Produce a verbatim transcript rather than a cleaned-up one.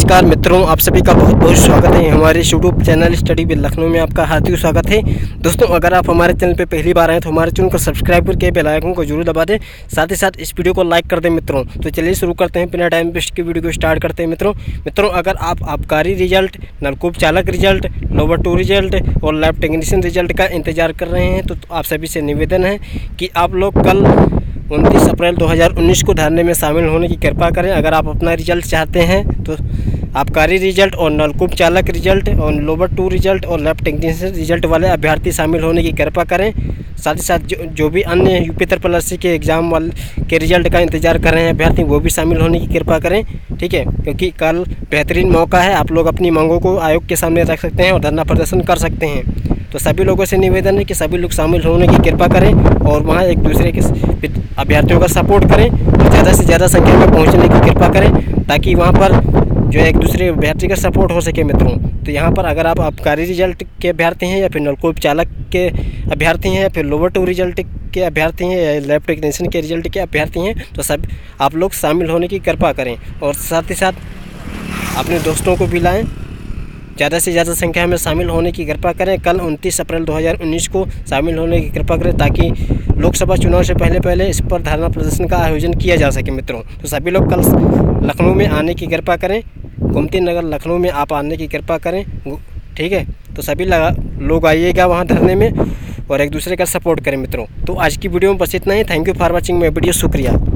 नमस्कार मित्रों, आप सभी का बहुत बहुत स्वागत है हमारे YouTube channel study with Lucknow में। आपका हार्दिक स्वागत है। दोस्तों, अगर आप हमारे चैनल पे पहली बार आए तो हमारे चैनल को सब्सक्राइब करके बेल आइकन को जरूर दबा दें, साथ ही साथ इस वीडियो को लाइक कर दें मित्रों। तो चलिए शुरू करते हैं, बिना टाइम वेस्ट की वीडियो को स्टार्ट करते हैं मित्रों। मित्रों, अगर आप आबकारी रिजल्ट, नलकूप चालक रिजल्ट, लोवर टू रिजल्ट और लैब टेक्नीशियन रिजल्ट का इंतजार कर रहे हैं तो आप सभी से निवेदन है कि आप लोग कल उनतीस अप्रैल दो हज़ार उन्नीस को धरने में शामिल होने की कृपा करें। अगर आप अपना रिजल्ट चाहते हैं तो आबकारी रिजल्ट और नलकूप चालक रिजल्ट और लोवर टू रिजल्ट और लैब टेक्नीशियन रिजल्ट वाले अभ्यर्थी शामिल होने की कृपा करें। साथ ही साथ जो, जो भी अन्य यूपी ट्रिपल एस सी के एग्ज़ाम वाले के रिजल्ट का इंतजार कर रहे हैं अभ्यर्थी, वो भी शामिल होने की कृपा करें, ठीक है। क्योंकि कल बेहतरीन मौका है, आप लोग अपनी मांगों को आयोग के सामने रख सकते हैं और धरना प्रदर्शन कर सकते हैं। तो सभी लोगों से निवेदन है कि सभी लोग शामिल होने की कृपा करें और वहाँ एक दूसरे के अभ्यर्थियों का सपोर्ट करें और ज़्यादा से ज़्यादा संख्या में पहुँचने की कृपा करें, ताकि वहाँ पर जो एक दूसरे अभ्यर्थी का सपोर्ट हो सके मित्रों। तो यहाँ पर अगर आप आबकारी रिजल्ट के अभ्यर्थी हैं या फिर नलकूप चालक के अभ्यर्थी हैं या फिर लोवर टू रिजल्ट के अभ्यर्थी हैं या लैब टेक्नीशियन के रिजल्ट के अभ्यर्थी हैं तो सब आप लोग शामिल होने की कृपा करें और साथ ही साथ अपने दोस्तों को भी लाएँ, ज़्यादा से ज़्यादा संख्या में शामिल होने की कृपा करें। कल उनतीस अप्रैल दो हज़ार उन्नीस को शामिल होने की कृपा करें, ताकि लोकसभा चुनाव से पहले पहले इस पर धरना प्रदर्शन का आयोजन किया जा सके मित्रों। तो सभी लोग कल लखनऊ में आने की कृपा करें, गोमती नगर लखनऊ में आप आने की कृपा करें, ठीक है। तो सभी लोग आइएगा वहाँ धरने में और एक दूसरे का सपोर्ट करें मित्रों। तो आज की वीडियो में बस इतना ही। Thank you for watching my video. शुक्रिया।